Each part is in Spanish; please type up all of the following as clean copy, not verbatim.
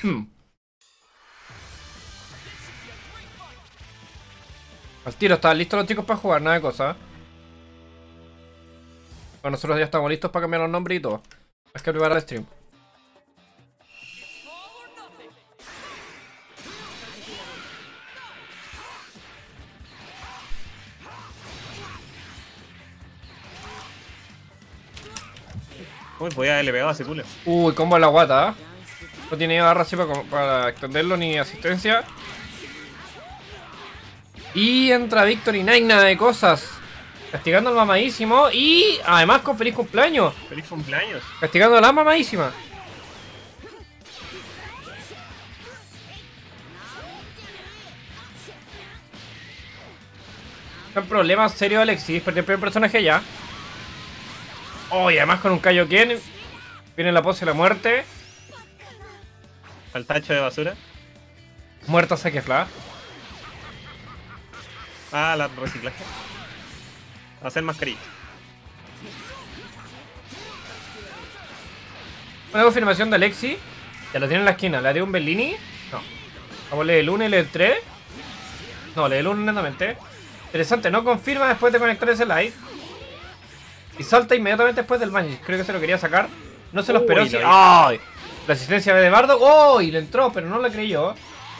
Al tiro, ¿están listos los chicos para jugar? Nada de cosas. Bueno, nosotros ya estamos listos para cambiar los nombres y todo. Es que preparar el stream. Uy, podía haberle pegado a ese culo. Uy, combo en la guata, ¿eh? No tiene barra así para extenderlo ni asistencia. Y entra Victory Knight, nada de cosas. Castigando al mamadísimo y además con feliz cumpleaños. ¡Feliz cumpleaños! Castigando a la mamadísima. Un problema serio Alexis, perdió el primer personaje ya. Oh, y además con un Kaioken. Viene la pose de la muerte. Al tacho de basura. Muerto Sekefla. Ah, la reciclaje. Hacer mascarilla. Una confirmación de Alexi. Ya lo tiene en la esquina. ¿La de un Bellini? No. Vamos a leer el 1 y leer el 3. No, leer el 1 netamente. Interesante, no confirma después de conectar ese live. Y salta inmediatamente después del Magic. Creo que se lo quería sacar. No se lo esperó. Sí. ¡Ay! La asistencia de Bardo. ¡Oh! Y le entró, pero no la creyó.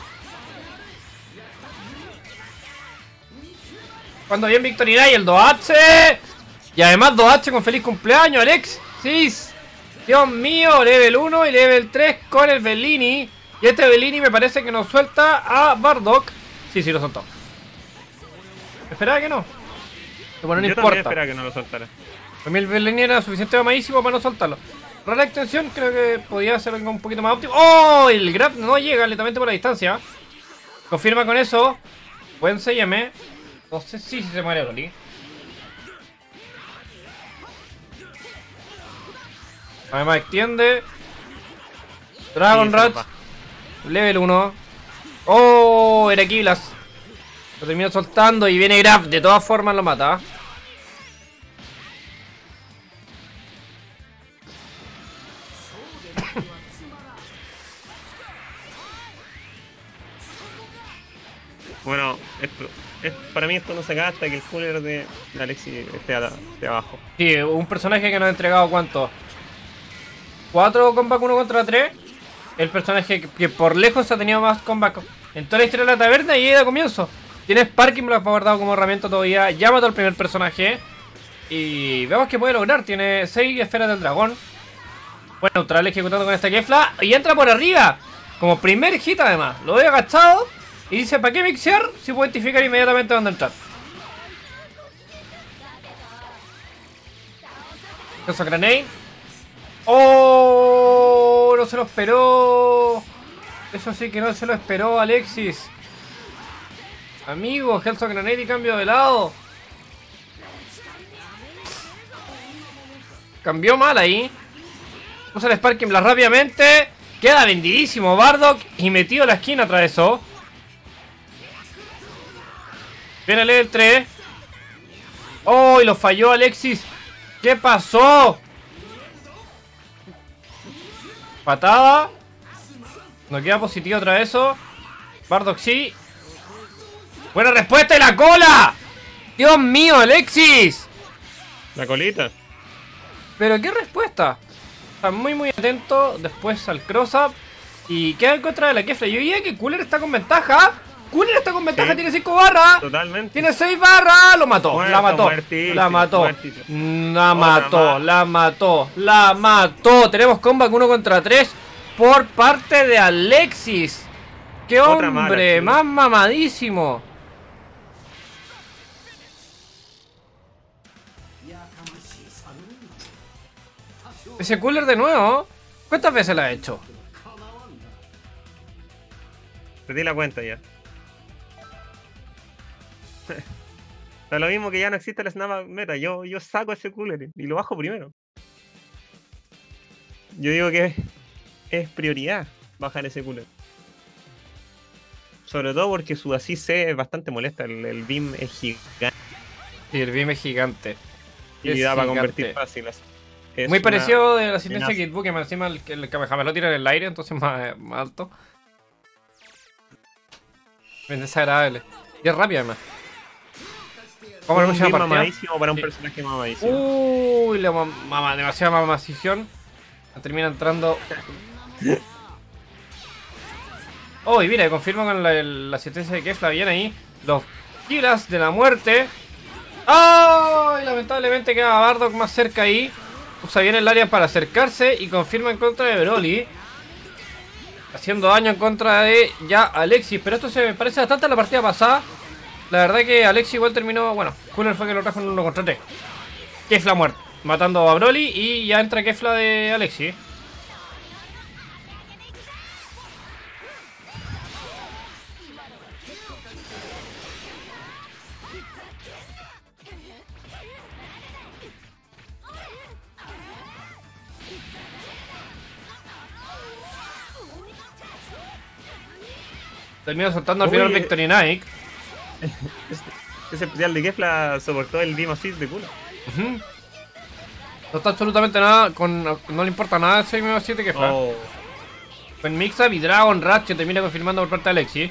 Cuando bien Victory Knight, el 2H. Y además 2H con feliz cumpleaños, Alexis. Dios mío, level 1 y level 3 con el Bellini. Y este Bellini me parece que nos suelta a Bardock. Sí, lo soltó. Esperaba que no. Pero bueno, no Yo importa. también esperaba que no lo soltara. Para mí el Bellini era suficiente mamadísimo para no soltarlo. Rara extensión, creo que podía ser algo un poquito más óptimo. ¡Oh! El grab no llega lentamente por la distancia. Confirma con eso. Buen CM. No sé si se muere Broly. Además extiende. Dragon Sí, Rat. Level 1. ¡Oh! Eraquilas. Lo termina soltando y viene Graf. De todas formas lo mata. Bueno, para mí esto no se acaba hasta que el cooler de Alexi esté abajo. Sí, un personaje que nos ha entregado ¿cuánto? 4 combats 1 contra 3. El personaje que por lejos ha tenido más combats en toda la historia de la taberna y de comienzo. Tiene Sparking, lo ha guardado como herramienta todavía. Ya mató al primer personaje. Y vemos que puede lograr. Tiene 6 esferas del dragón. Bueno, neutral ejecutando con esta Kefla. Y entra por arriba. Como primer hit además. Lo veo agachado. Y dice, ¿para qué mixear? Si puedo identificar inmediatamente dónde entrar. Cosa Grenade. ¡Oh! No se lo esperó. Eso sí que no se lo esperó Alexis. Amigo, Hellsong Grenade y cambio de lado. Cambió mal ahí. Usa el Sparking Blast rápidamente. Queda vendidísimo Bardock. Y metido a la esquina atravesó. Viene el level 3. ¡Oh! Y lo falló Alexis. ¿Qué pasó? Patada. No queda positivo otra vez eso. Bardock sí. Buena respuesta de la cola. Dios mío, Alexis. La colita. Pero qué respuesta. Está muy atento. Después al cross-up. Y queda en contra de la Kefla. Yo diría que Cooler está con ventaja. Cooler está con ventaja, sí. Tiene 5 barras. Totalmente. Tiene 6 barras. Lo mató. Muerto, La mató. muertísimo, La mató. muertísimo. La mató. La mató. La mató. Tenemos combat 1 contra 3 por parte de Alexis. ¡Qué hombre! Más mamadísimo. Ese Cooler de nuevo. ¿Cuántas veces lo ha hecho? Perdí la cuenta ya. Da lo mismo que ya no existe el Snap Meta. Yo saco ese cooler y lo bajo primero. Yo digo que es prioridad bajar ese cooler. Sobre todo porque su así C es bastante molesta. El beam es gigante. Sí, el beam es gigante. Y da para convertir fácil así. es Muy una parecido de la asistencia de amenaza. Kid Buu, que más encima el Kamehameha lo tira en el aire, entonces más alto. Bien desagradable. Y es rápido además. Vamos a la Un próxima bien partida. mamadísimo para un Sí. personaje mamadísimo. Uy, demasiada mamacición. Termina entrando. Oh, y mira, confirma con la asistencia de Kefla. Bien ahí. Los giras de la muerte. ¡Oh! Y lamentablemente queda Bardock más cerca ahí. Usa bien el área para acercarse y confirma en contra de Broly. Haciendo daño en contra de ya Alexis. Pero esto se me parece bastante a la partida pasada. La verdad que Alexis igual terminó. Bueno, Cooler fue que lo trajo en 1 contra 3. Kefla muerto, matando a Broly. Y ya entra Kefla de Alexis. Termina soltando al final Uy, Victorinox. Ese especial de Kefla soportó el Beam Assist de culo. Ujú. No está absolutamente nada. No le importa nada ese Mega 7 Kefla. Oh, Con Mix-Up y Dragon Rush que termina confirmando por parte de Alexis.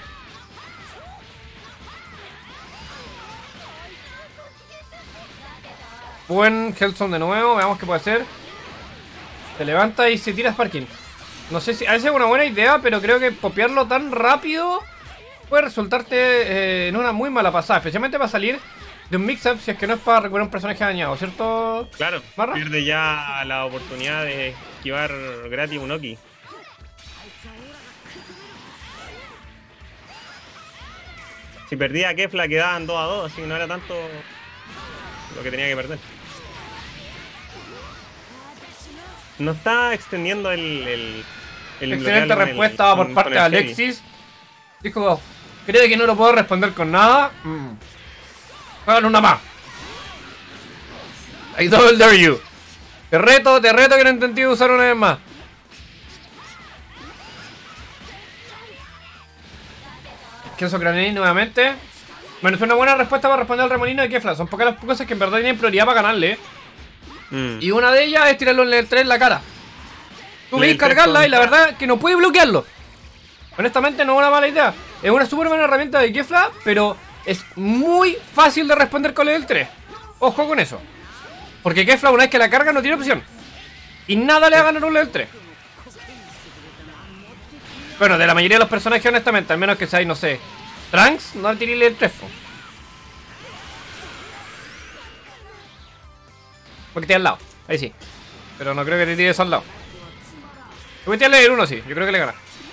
Buen Hellstone de nuevo, veamos qué puede hacer. Se levanta y se tira Sparking. No sé si a veces es una buena idea, pero creo que copiarlo tan rápido puede resultarte en una muy mala pasada. Especialmente para salir de un mix-up si es que no es para recuperar un personaje dañado, ¿cierto? claro, ¿Marra? pierde ya la oportunidad de esquivar gratis un Oki. Si perdía a Kefla quedaban 2 a 2, así que no era tanto lo que tenía que perder. No está extendiendo el Excelente bloquearlo con respuesta por con parte de el Heavy. Alexis. Dijo, ¿cree que no lo puedo responder con nada? Hagan una más. I double dare you. Te reto que no intenté usar una vez más. Kenzo Granelli nuevamente. Bueno, es una buena respuesta para responder al remolino de Kefla. Son pocas las cosas que en verdad tienen prioridad para ganarle. Y una de ellas es tirarlo en el 3 en la cara. Tú veis Level 3 cargarla y la con- verdad que no puede bloquearlo. Honestamente no es una mala idea. Es una súper buena herramienta de Kefla, pero es muy fácil de responder con level 3. Ojo con eso. Porque Kefla una vez que la carga no tiene opción. Y nada le va a ganar un level 3. Bueno, de la mayoría de los personajes honestamente, al menos que seáis, no sé, Trunks, no le tiré level 3. Porque tiene al lado, ahí sí. Pero no creo que te tires al lado. Yo voy a tirarle el 1, sí, yo creo que le gana.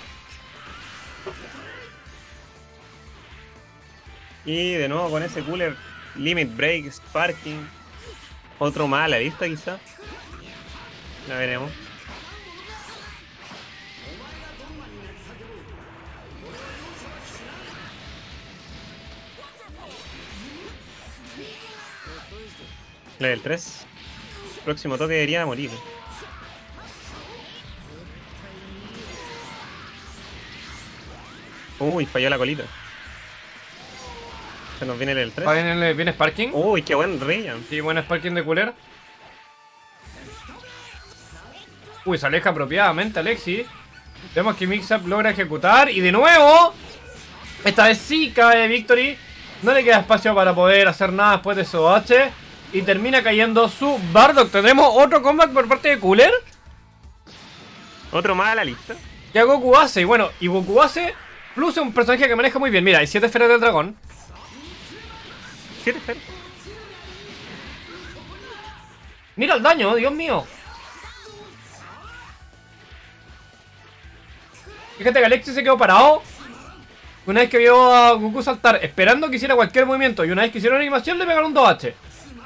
Y de nuevo con ese cooler, Limit Break, Sparking. Otro más a la lista quizá. Ya veremos. Level 3. Próximo toque debería morir. Uy, falló la colita. Se nos viene el 3. Viene Sparking. Uy, qué buen Radiant. Sí, buen Sparking de Cooler. Uy, se aleja apropiadamente Alexis. Vemos que Mixup logra ejecutar. Y de nuevo, esta vez sí cae Victory. No le queda espacio para poder hacer nada después de su H. Y termina cayendo su Bardock. ¿Tendremos otro comeback por parte de Cooler? Otro más a la lista. Ya Goku hace. Y bueno, y Goku hace plus es un personaje que maneja muy bien. Mira, hay 7 esferas del dragón. 7 esferas. Mira el daño, Dios mío. Fíjate que Alexis se quedó parado. Una vez que vio a Goku saltar, esperando que hiciera cualquier movimiento. Y una vez que hicieron animación, le pegaron un 2H.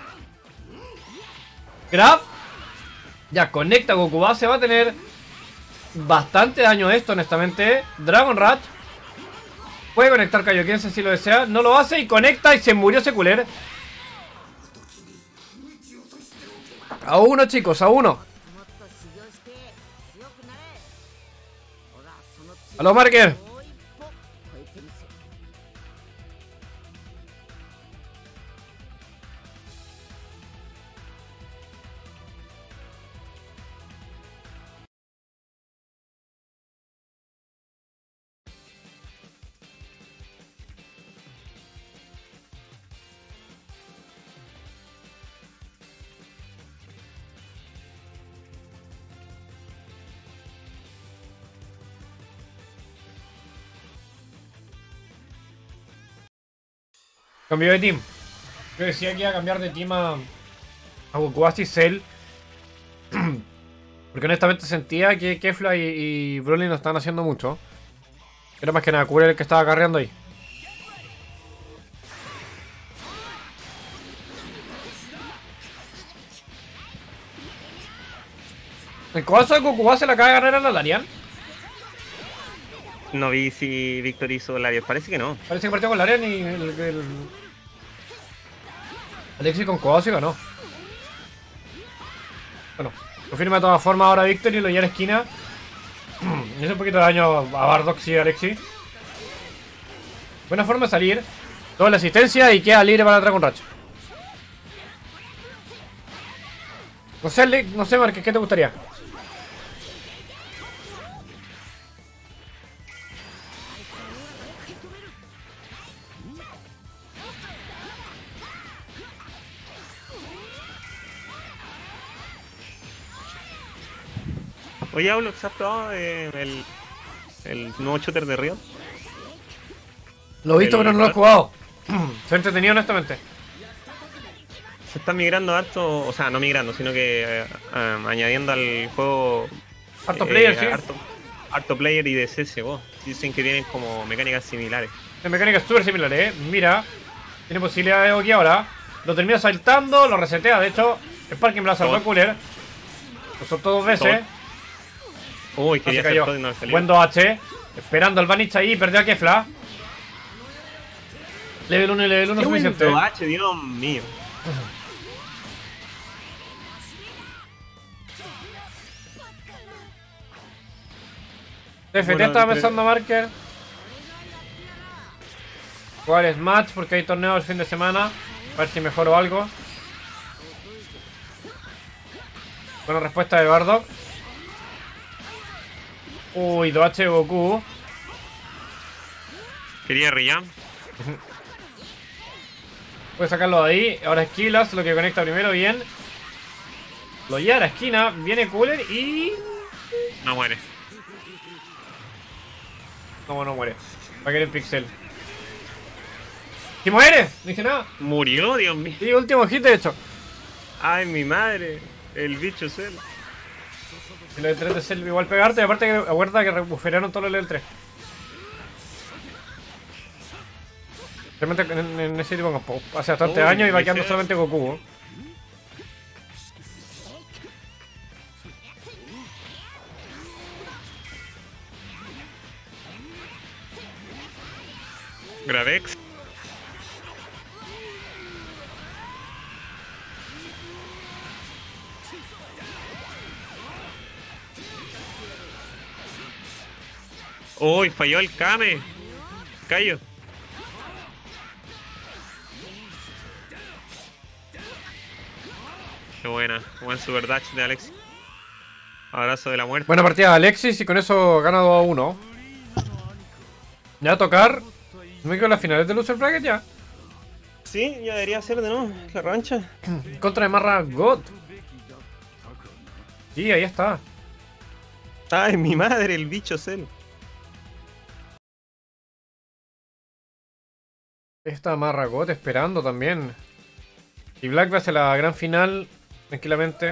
Grab. Ya, conecta Goku base. Va a tener bastante daño esto, honestamente. Dragon Rush. Puede conectar Kaioken si lo desea. No lo hace y conecta y se murió ese Cooler. A 1, chicos, a 1. Aló, Marker. Cambió de team. Yo decía que iba a cambiar de team a Goku y Cell. Porque honestamente sentía que Kefla y Broly no estaban haciendo mucho. Era más que nada Cooler el que estaba carreando ahí. ¿El codazo de Goku se la acaba de ganar a la Larian? No vi si Víctor hizo Larios, parece que no. Parece que partió con Larian y Alexis con codazo y ganó. Bueno, confirma de todas formas ahora Víctor y lo lleva a la esquina. Le hace un poquito de daño a Bardock y a Alexis. Buena forma de salir. Toda la asistencia y queda libre para atrás con Racha. No sé, Marques, ¿qué te gustaría? Oye, hablo exacto el nuevo shooter de Riot. Lo he visto, pero no lo he jugado. Se ha entretenido, honestamente. Se está migrando harto, o sea, no migrando, sino que añadiendo al juego Harto player, sí. harto player y de CSGO. Dicen que tienen como mecánicas similares. De mecánicas súper similares, Mira, tiene posibilidad de aquí ahora. Lo termina saltando, lo resetea. De hecho, Sparking me lo salvó el Cooler. Lo soltó dos veces. Uy, quería hacer todo y no salió. Buen 2H. Esperando al Vanish ahí, perdió a Kefla. Level 1 y level 1 suficiente. 2H, Dios mío. TFT estaba pensando Marker. Jugar Smash porque hay torneo el fin de semana. A ver si mejoro algo. Buena respuesta de Bardock. Uy, 2H Goku. Quería Riyam. Puede sacarlo de ahí. Ahora Esquilas, lo que conecta primero, bien. Lo lleva a la esquina. Viene Cooler y... No muere. No muere. Va a querer Pixel. ¡Si muere! No dije nada. Murió, Dios mío. Sí, último hit de hecho. Ay, mi madre. El bicho Cell. Si lo de 3 de Cell igual pegarte. Y aparte que acuerda que rebuferaron todo el level 3. Realmente en ese tipo hace bastante años y va quedando solamente Goku, ¿eh? Gravex. Uy, falló el Kame. Callo. Qué buena. Buen super dash de Alexis. Abrazo de la muerte. Buena partida de Alexis y con eso gana 2-1. Ya a tocar. ¿No me quedo en las finales de Loser Bracket ya? Sí, ya debería ser de nuevo la revancha. Contra de Marra God. Sí, ahí está. Ay, mi madre, el bicho Cell. Está Marra God esperando también. Y Black va hacia la gran final tranquilamente.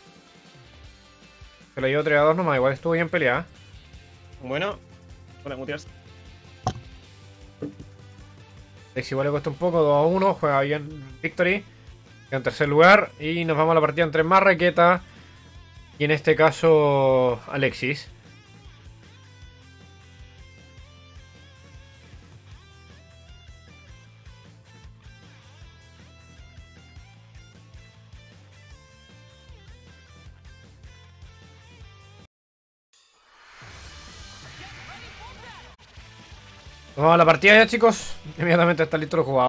Se la llevó 3-2 nomás, igual estuvo bien peleada. Bueno, para mutearse. Lex igual le cuesta un poco, 2-1, juega bien Victory. Queda en tercer lugar y nos vamos a la partida entre Marraqueta y en este caso Alexis. Vamos a la partida ya, chicos. Inmediatamente está listo el jugador.